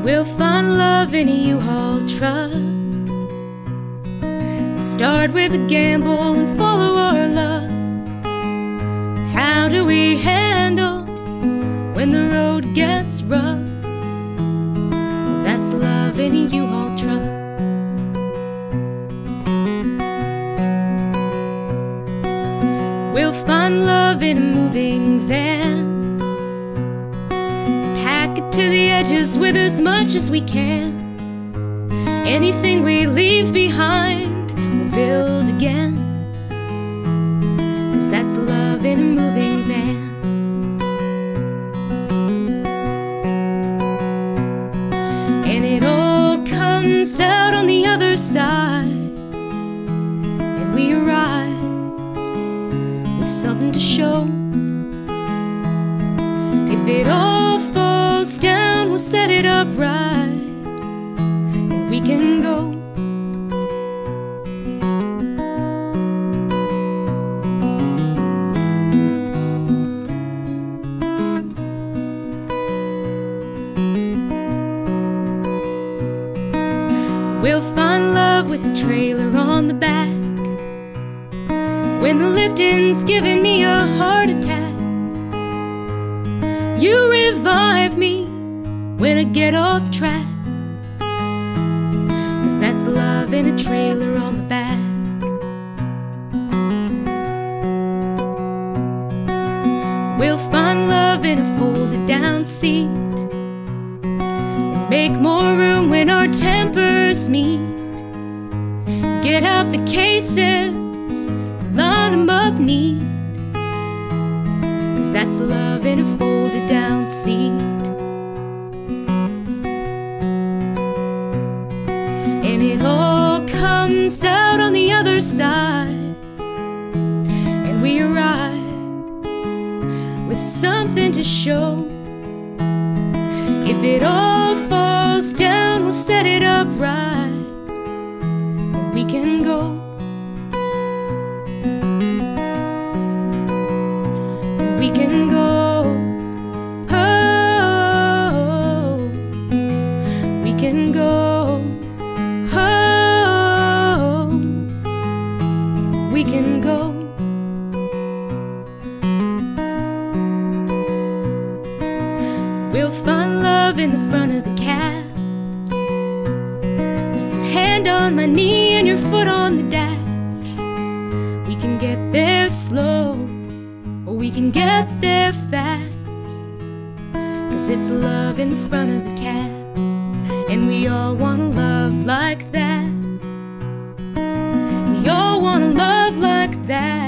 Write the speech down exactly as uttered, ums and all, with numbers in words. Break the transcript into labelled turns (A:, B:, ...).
A: We'll find love in a U-Haul truck. Start with a gamble and follow our luck. How do we handle when the road gets rough? That's love in a U-Haul truck. We'll find love in a moving van. Pack it to the edges with as much as we can. Anything we leave behind, we'll build again. 'Cause that's love in a moving van. And it all comes out on the other side, and we arrive with something to show. If it all falls down, we'll set it up right, and we can go. We'll find love with a trailer on the back. When the lifting's giving me a heart attack, you revive me when I get off track. 'Cause that's love in a trailer on the back. We'll find love in a folded down seat. Make more room when our tempers meet. Get out the cases, line them up neat. 'Cause that's love in a folded down seat. And it all comes out on the other side, and we arrive with something to show. If it all falls down, we'll set it up right, and we can go. We can go. Oh, we can go. Oh, we can go. We'll find love in the front of the cab, with your hand on my knee and your foot on the dash. We can get there slow, or we can get there fast. 'Cause it's love in the front of the cab, and we all wanna love like that. We all wanna love like that.